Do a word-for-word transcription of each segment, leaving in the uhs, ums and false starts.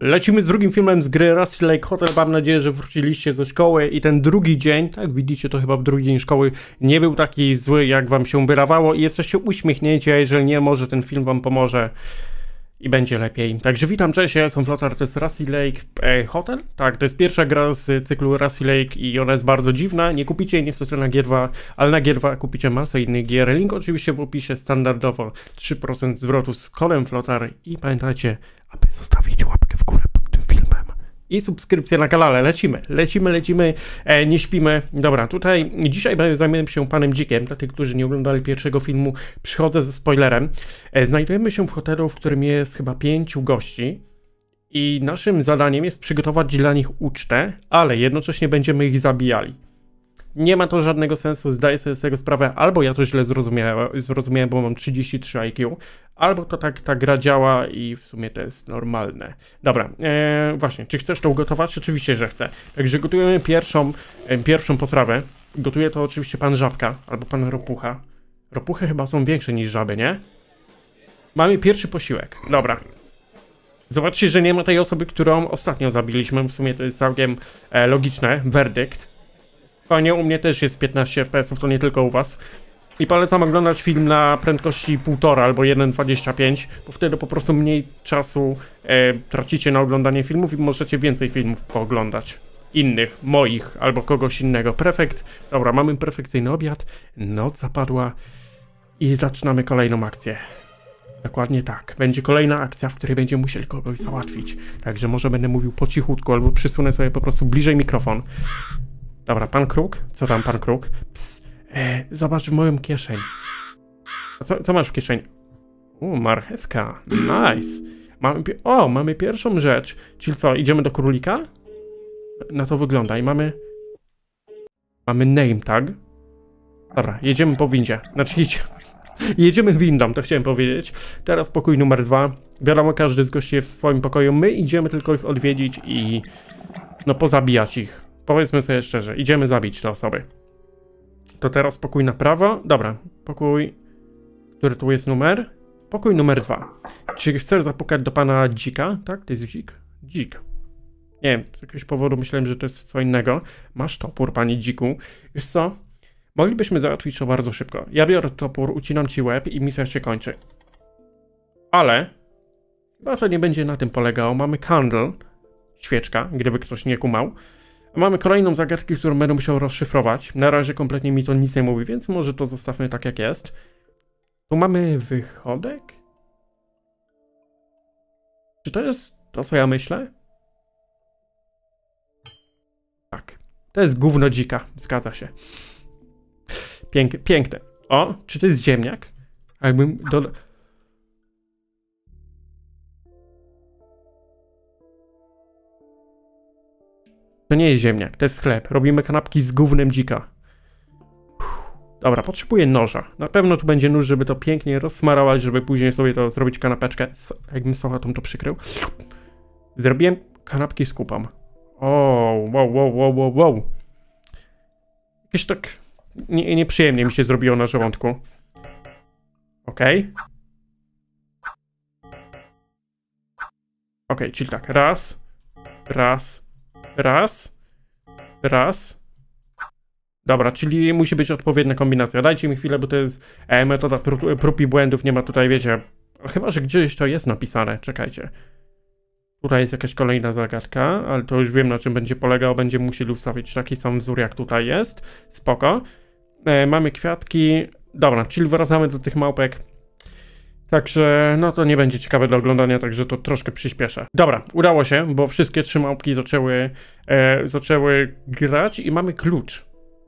Lecimy z drugim filmem z gry Rusty Lake Hotel. Mam nadzieję, że wróciliście ze szkoły i ten drugi dzień, tak widzicie, to chyba w drugi dzień szkoły, nie był taki zły, jak wam się wydawało i jesteście uśmiechnięci, a jeżeli nie, może ten film wam pomoże i będzie lepiej. Także witam, cześć, ja jestem Flotar, to jest Rusty Lake e, Hotel. Tak, to jest pierwsza gra z cyklu Rusty Lake i ona jest bardzo dziwna. Nie kupicie jej niestety na G dwa, ale na G dwa kupicie masę innych gier. Link oczywiście w opisie, standardowo trzy procent zwrotu z kodem Flotar i pamiętajcie, aby zostawić łapkę w górę pod tym filmem i subskrypcję na kanale. Lecimy, lecimy, lecimy, e, nie śpimy. Dobra, tutaj dzisiaj zajmiemy się Panem Dzikiem. Dla tych, którzy nie oglądali pierwszego filmu, przychodzę ze spoilerem. E, znajdujemy się w hotelu, w którym jest chyba pięciu gości i naszym zadaniem jest przygotować dla nich ucztę, ale jednocześnie będziemy ich zabijali. Nie ma to żadnego sensu, zdaję sobie z tego sprawę, albo ja to źle zrozumiałem, zrozumiałem, bo mam trzydzieści trzy I Q, albo to tak ta gra działa i w sumie to jest normalne. Dobra, ee, właśnie, czy chcesz to ugotować? Oczywiście, że chcę. Także gotujemy pierwszą, e, pierwszą potrawę. Gotuje to oczywiście pan Żabka, albo pan Ropucha. Ropuchy chyba są większe niż żaby, nie? Mamy pierwszy posiłek, dobra. Zobaczcie, że nie ma tej osoby, którą ostatnio zabiliśmy, w sumie to jest całkiem e, logiczne, werdykt. Fajnie, u mnie też jest piętnaście F P S ów, to nie tylko u was. I polecam oglądać film na prędkości półtora albo jeden przecinek dwadzieścia pięć, bo wtedy po prostu mniej czasu e, tracicie na oglądanie filmów i możecie więcej filmów pooglądać. Innych, moich albo kogoś innego. Prefekt. Dobra, mamy perfekcyjny obiad. Noc zapadła i zaczynamy kolejną akcję. Dokładnie tak. Będzie kolejna akcja, w której będziemy musieli kogoś załatwić. Także może będę mówił po cichutku albo przysunę sobie po prostu bliżej mikrofon. Dobra, pan Kruk? Co tam, pan Kruk? Ps, e, zobacz w moją kieszeń. A co, co masz w kieszeni? U, marchewka. Nice. Mamy, o, mamy pierwszą rzecz. Czyli co, idziemy do królika? Na to wygląda i mamy... Mamy name tag. Dobra, jedziemy po windzie. Znaczy, jedziemy, jedziemy windą, to chciałem powiedzieć. Teraz pokój numer dwa. Wiadomo, każdy z gości jest w swoim pokoju. My idziemy tylko ich odwiedzić i... No, pozabijać ich. Powiedzmy sobie szczerze, idziemy zabić te osoby. To teraz pokój na prawo. Dobra, pokój... Który tu jest numer? Pokój numer dwa. Czy chcesz zapukać do pana Dzika? Tak, to jest Dzik? Dzik. Nie wiem, z jakiegoś powodu myślałem, że to jest co innego. Masz topór, panie Dziku. Wiesz co? Moglibyśmy załatwić to bardzo szybko. Ja biorę topór, ucinam ci łeb i misja się kończy. Ale... Chyba to nie będzie na tym polegało. Mamy candle. Świeczka, gdyby ktoś nie kumał. Mamy kolejną zagadkę, którą będę musiał rozszyfrować. Na razie kompletnie mi to nic nie mówi, więc może to zostawmy tak jak jest. Tu mamy wychodek? Czy to jest to, co ja myślę? Tak. To jest gówno dzika. Zgadza się. Pięk piękne. O, czy to jest ziemniak? Jakbym do... To nie jest ziemniak, to jest chleb. Robimy kanapki z gównem dzika. Uff. Dobra, potrzebuję noża. Na pewno tu będzie nóż, żeby to pięknie rozsmarować, żeby później sobie to zrobić kanapeczkę. So, jakbym sałatą to przykrył. Zrobiłem kanapki z kupą. O, wow, wow, wow, wow, wow. Jakieś tak nie, nieprzyjemnie mi się zrobiło na żołądku. Okej. Okay. Okej, okay, czyli tak, raz, raz, raz, raz. Dobra, czyli musi być odpowiednia kombinacja. Dajcie mi chwilę, bo to jest e, metoda prób, prób i błędów, nie ma tutaj, wiecie, chyba, że gdzieś to jest napisane, czekajcie. Tutaj jest jakaś kolejna zagadka, ale to już wiem, na czym będzie polegał, będziemy musieli ustawić taki sam wzór, jak tutaj jest. Spoko. E, mamy kwiatki. Dobra, czyli wracamy do tych małpek. Także, no to nie będzie ciekawe do oglądania, także to troszkę przyspieszę. Dobra, udało się, bo wszystkie trzy małpki zaczęły, e, zaczęły grać i mamy klucz.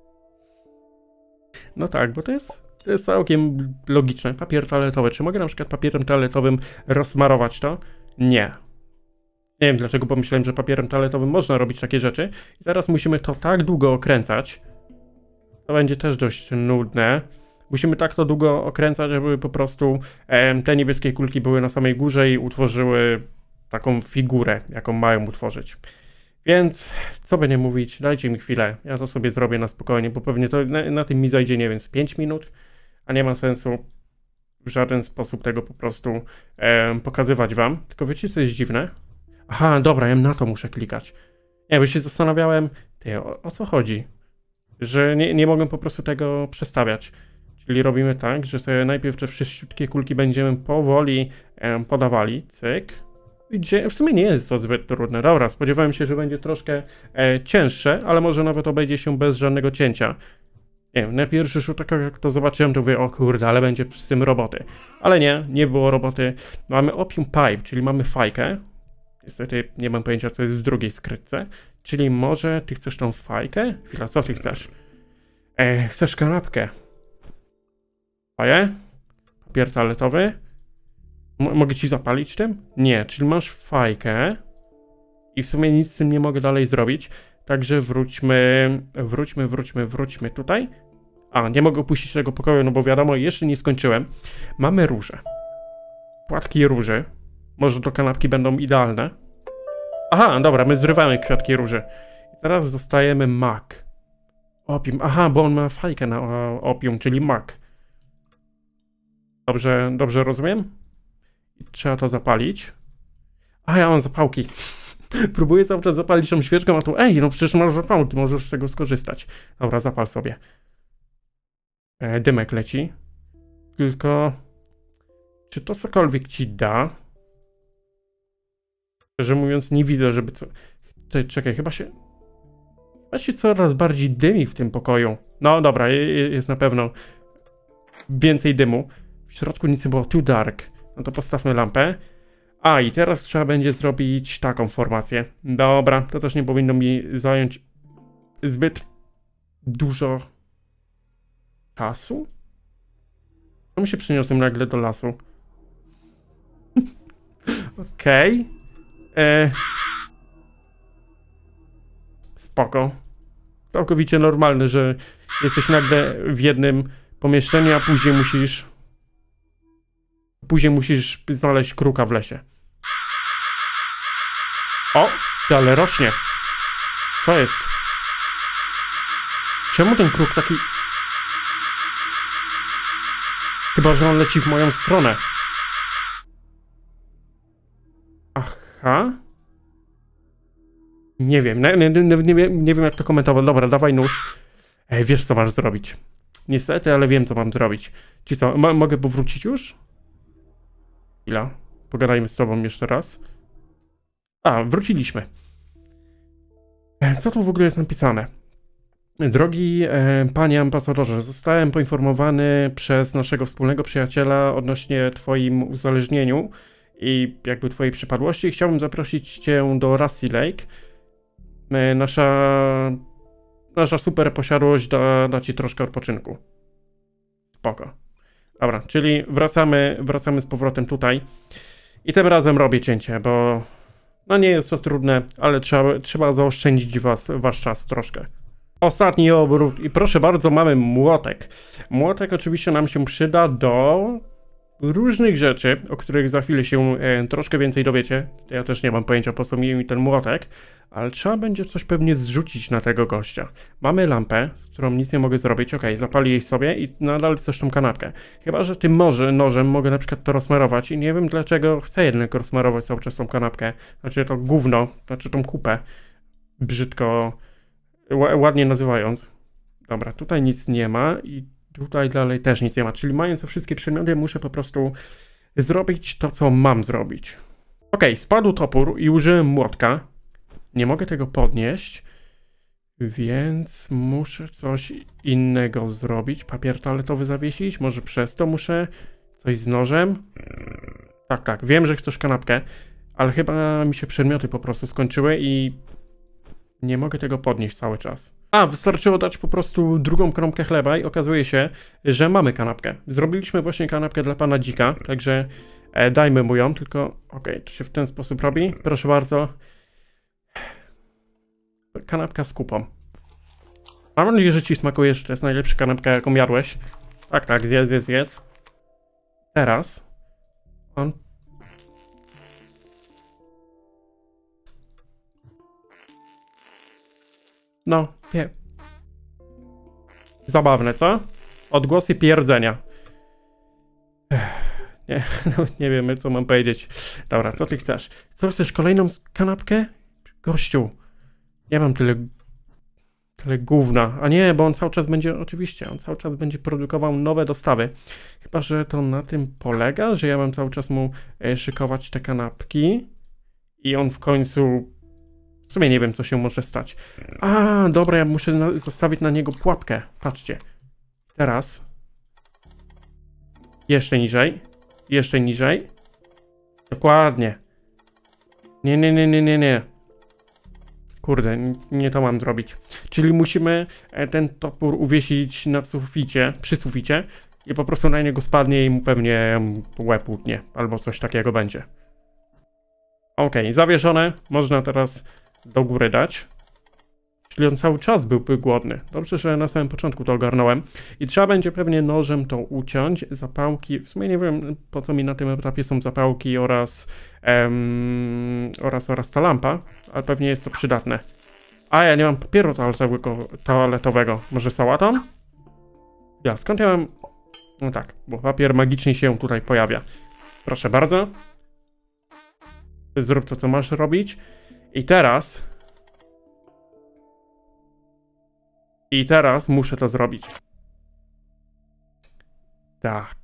No tak, bo to jest, to jest całkiem logiczne. Papier toaletowy. Czy mogę na przykład papierem toaletowym rozsmarować to? Nie. Nie wiem dlaczego pomyślałem, że papierem toaletowym można robić takie rzeczy. I teraz musimy to tak długo okręcać. To będzie też dość nudne. Musimy tak to długo okręcać, żeby po prostu e, te niebieskie kulki były na samej górze i utworzyły taką figurę, jaką mają utworzyć. Więc, co by nie mówić, dajcie mi chwilę, ja to sobie zrobię na spokojnie, bo pewnie to na, na tym mi zajdzie, nie wiem, z pięć minut, a nie ma sensu w żaden sposób tego po prostu e, pokazywać wam. Tylko wiecie, co jest dziwne? Aha, dobra, ja na to muszę klikać. Nie, bo się zastanawiałem, ty, o, o co chodzi? Że nie, nie mogę po prostu tego przestawiać. Czyli robimy tak, że sobie najpierw te wszystkie kulki będziemy powoli em, podawali. Cyk. Gdzie w sumie nie jest to zbyt trudne. Dobra, spodziewałem się, że będzie troszkę e, cięższe, ale może nawet obejdzie się bez żadnego cięcia. Nie wiem, na pierwszy rzut oka jak to zobaczyłem, to mówię, o kurde, ale będzie z tym roboty. Ale nie, nie było roboty. Mamy opium pipe, czyli mamy fajkę. Niestety nie mam pojęcia, co jest w drugiej skrytce. Czyli może ty chcesz tą fajkę? Chwila, co ty chcesz? E, chcesz kanapkę? Faję? Papier toaletowy? M mogę ci zapalić tym? Nie, czyli masz fajkę i w sumie nic z tym nie mogę dalej zrobić. Także wróćmy, wróćmy, wróćmy, wróćmy tutaj. A, nie mogę opuścić tego pokoju, no bo wiadomo, jeszcze nie skończyłem. Mamy róże. Płatki róży. Może do kanapki będą idealne. Aha, dobra, my zrywamy kwiatki róży. I teraz zostajemy mak. Opium, aha, bo on ma fajkę na o, opium, czyli mak. Dobrze, dobrze rozumiem? I trzeba to zapalić. A, ja mam zapałki. Próbuję cały czas zapalić tą świeczką, a tu, ej, no przecież masz zapałki, możesz z tego skorzystać. Dobra, zapal sobie. E, dymek leci. Tylko... Czy to cokolwiek ci da? Szczerze mówiąc, nie widzę, żeby co... Ty, czekaj, chyba się... Chyba się coraz bardziej dymi w tym pokoju. No dobra, jest na pewno więcej dymu. W środku nic nie było, too dark. No to postawmy lampę. A, i teraz trzeba będzie zrobić taką formację. Dobra, to też nie powinno mi zająć zbyt dużo czasu. Czemu się przyniosłem nagle do lasu? Okej. Okay. E... Spoko. Całkowicie normalne, że jesteś nagle w jednym pomieszczeniu, a później musisz... Później musisz znaleźć kruka w lesie. O, ale rośnie. Co jest? Czemu ten kruk taki... Chyba, że on leci w moją stronę. Aha. Nie wiem, nie, nie, nie, nie, nie wiem jak to komentować. Dobra, dawaj nóż. Ej, wiesz co masz zrobić. Niestety, ale wiem co mam zrobić. Ci co, mogę powrócić już? Chwila, pogadajmy z tobą jeszcze raz. A, wróciliśmy. Co tu w ogóle jest napisane? Drogi e, panie ambasadorze, zostałem poinformowany przez naszego wspólnego przyjaciela odnośnie twoim uzależnieniu i jakby twojej przypadłości. Chciałbym zaprosić cię do Rusty Lake. E, nasza, nasza super posiadłość da, da ci troszkę odpoczynku. Spoko. Dobra, czyli wracamy, wracamy z powrotem tutaj. I tym razem robię cięcie, bo no nie jest to trudne, ale trzeba, trzeba zaoszczędzić was, wasz czas troszkę. Ostatni obrót i proszę bardzo, mamy młotek. Młotek oczywiście nam się przyda do różnych rzeczy, o których za chwilę się e, troszkę więcej dowiecie. Ja też nie mam pojęcia, po co mi ten młotek, ale trzeba będzie coś pewnie zrzucić na tego gościa. Mamy lampę, z którą nic nie mogę zrobić. Ok, zapali jej sobie i nadal chcesz tą kanapkę. Chyba że tym może nożem mogę na przykład to rozsmarować i nie wiem dlaczego chcę jednak rozsmarować cały czas tą kanapkę. Znaczy to gówno, znaczy tą kupę. Brzydko, ładnie nazywając. Dobra, tutaj nic nie ma i tutaj dalej też nic nie ma, czyli mając te wszystkie przedmioty muszę po prostu zrobić to, co mam zrobić. Ok, spadł topór i użyłem młotka. Nie mogę tego podnieść, więc muszę coś innego zrobić. Papier toaletowy zawiesić, może przez to muszę coś z nożem. Tak, tak, wiem, że chcesz kanapkę, ale chyba mi się przedmioty po prostu skończyły i nie mogę tego podnieść cały czas. A, wystarczyło dać po prostu drugą kromkę chleba i okazuje się, że mamy kanapkę. Zrobiliśmy właśnie kanapkę dla pana dzika, także e, dajmy mu ją, tylko okej, okay, to się w ten sposób robi. Proszę bardzo. Kanapka z kupą. Mam nadzieję, że ci smakuje, że to jest najlepsza kanapka, jaką jadłeś. Tak, tak, zjedz, zjedz, zjedz. Teraz on... No, nie. Zabawne, co? Odgłosy pierdzenia. Ech, Nie, no, nie wiemy, co mam powiedzieć. Dobra, co ty chcesz? Co chcesz, kolejną kanapkę? Gościu, nie mam tyle, tyle gówna. A nie, bo on cały czas będzie, oczywiście, on cały czas będzie produkował nowe dostawy. Chyba, że to na tym polega, że ja mam cały czas mu e, szykować te kanapki i on w końcu, w sumie nie wiem, co się może stać. A, dobra, ja muszę na, zostawić na niego pułapkę. Patrzcie. Teraz. Jeszcze niżej. Jeszcze niżej. Dokładnie. Nie, nie, nie, nie, nie, nie. Kurde, nie to mam zrobić. Czyli musimy ten topór uwiesić na suficie, przy suficie i po prostu na niego spadnie i mu pewnie łeb utnie, albo coś takiego będzie. Ok, zawieszone. Można teraz do góry dać. Czyli on cały czas byłby głodny. Dobrze, że na samym początku to ogarnąłem. I trzeba będzie pewnie nożem to uciąć. Zapałki, w sumie nie wiem, po co mi na tym etapie są zapałki oraz em, oraz, oraz ta lampa, ale pewnie jest to przydatne. A ja nie mam papieru toaletowego. toaletowego. Może sałatą? Ja, skąd ja mam... No tak, bo papier magicznie się tutaj pojawia. Proszę bardzo. Zrób to, co masz robić. I teraz... I teraz muszę to zrobić. Tak.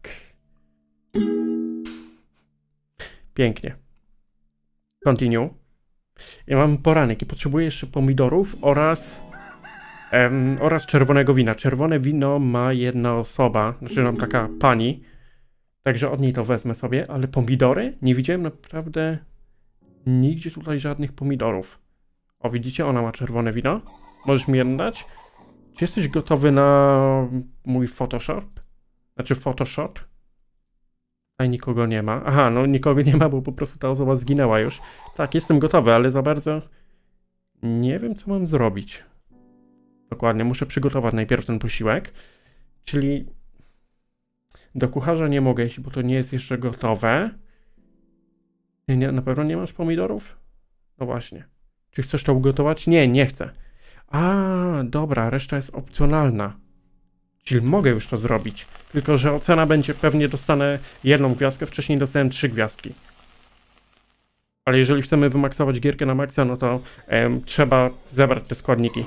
Pięknie. Continue. Ja mam poranek i potrzebuję jeszcze pomidorów oraz em, oraz czerwonego wina. Czerwone wino ma jedna osoba, znaczy nam taka pani. Także od niej to wezmę sobie, ale pomidory? Nie widziałem naprawdę nigdzie tutaj żadnych pomidorów. O, widzicie? Ona ma czerwone wino. Możesz mi jedno dać? Czy jesteś gotowy na mój Photoshop? Znaczy Photoshop? Tutaj nikogo nie ma. Aha, no nikogo nie ma, bo po prostu ta osoba zginęła już. Tak, jestem gotowy, ale za bardzo nie wiem, co mam zrobić. Dokładnie, muszę przygotować najpierw ten posiłek. Czyli do kucharza nie mogę iść, bo to nie jest jeszcze gotowe. Nie, nie, na pewno nie masz pomidorów? No właśnie. Czy chcesz to ugotować? Nie, nie chcę. A, dobra, reszta jest opcjonalna. Czyli mogę już to zrobić. Tylko że ocena będzie, pewnie dostanę jedną gwiazdkę, wcześniej dostałem trzy gwiazdki. Ale jeżeli chcemy wymaksować gierkę na maksa, no to em, trzeba zebrać te składniki.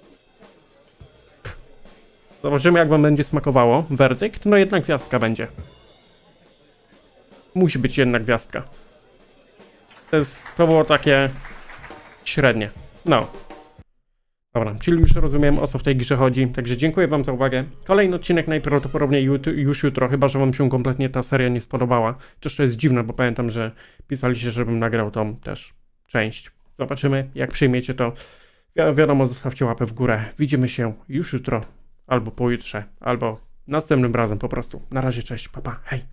Zobaczymy, jak wam będzie smakowało. Werdykt? No jedna gwiazdka będzie. Musi być jedna gwiazdka. To, jest, to było takie średnie. No. Dobra, czyli już rozumiem, o co w tej grze chodzi, także dziękuję wam za uwagę. Kolejny odcinek najprawdopodobniej już jutro, chyba że wam się kompletnie ta seria nie spodobała. Też to jest dziwne, bo pamiętam, że pisaliście, żebym nagrał tą też część. Zobaczymy, jak przyjmiecie to. Wi wiadomo, zostawcie łapę w górę. Widzimy się już jutro, albo pojutrze, albo następnym razem po prostu. Na razie, cześć, pa, pa, hej.